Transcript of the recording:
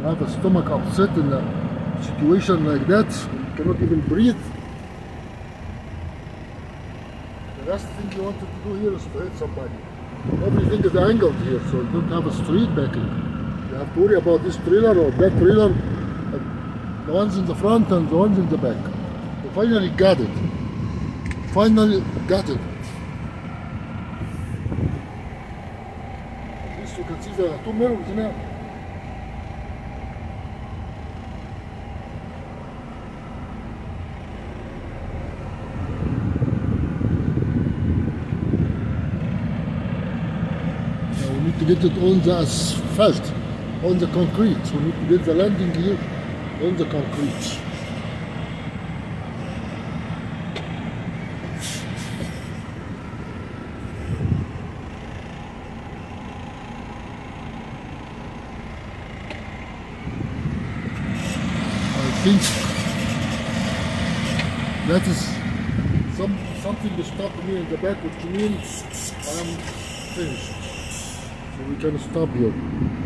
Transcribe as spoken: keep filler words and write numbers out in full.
have a stomach upset in a situation like that, you cannot even breathe. The last thing you wanted to do here is to hit somebody. Everything is angled here, so you don't have a straight backing. You have to worry about this trailer or that trailer, the ones in the front and the ones in the back. We finally got it. Finally got it. At least you can see the two mirrors now. Now we need to get it on the asphalt, on the concrete. So we need to get the landing gear on the concrete. I think that is some something to stop me in the back, which means I'm finished. So we can stop here.